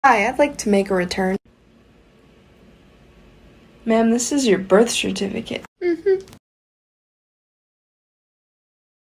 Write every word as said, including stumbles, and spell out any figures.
Hi, I'd like to make a return. Ma'am, this is your birth certificate. Mm-hmm.